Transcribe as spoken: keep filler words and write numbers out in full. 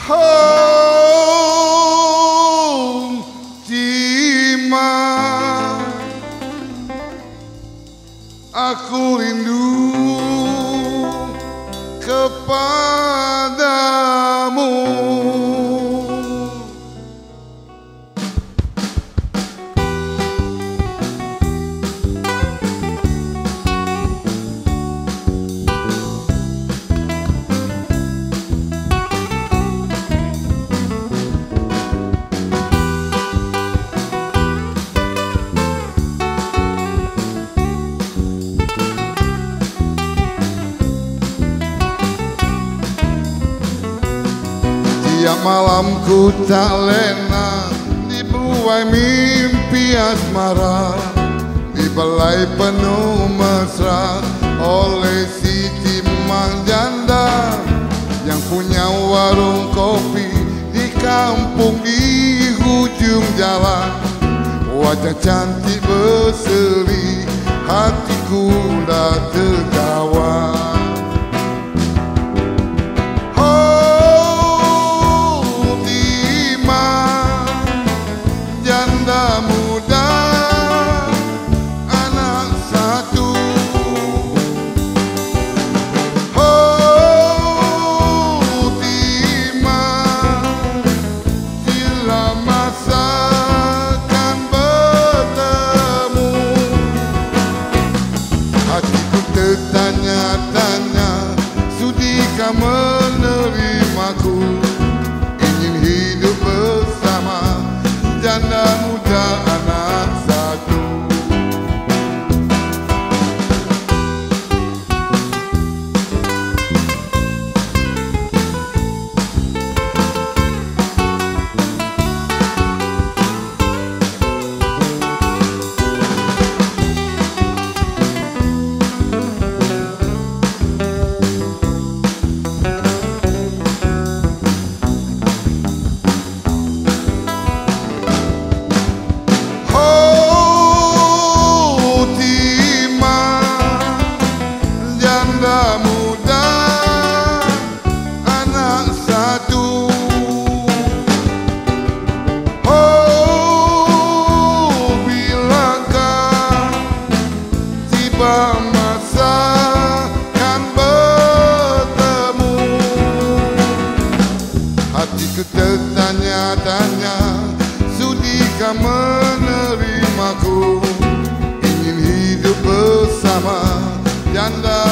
Oh, Cima, aku rindu kepadamu. Tiap malam ku tak lena dibuai mimpi asmara, di balai penuh mesra oleh si Cimang janda yang punya warung kopi di kampung di hujung jalan. Wajah cantik berseri, hatiku dah tertawa. Janda muda, anak satu. Oh, Cima, bila masa kan bertemu, hatiku tertanya-tanya, sudikah menerimaku, ingin hidup bersama janda muda anak satu. Janda muda, anak satu. Oh, bilakah tiba masa kan bertemu, hatiku tertanya-tanya, sudikah menerimaku, ingin hidup bersama janda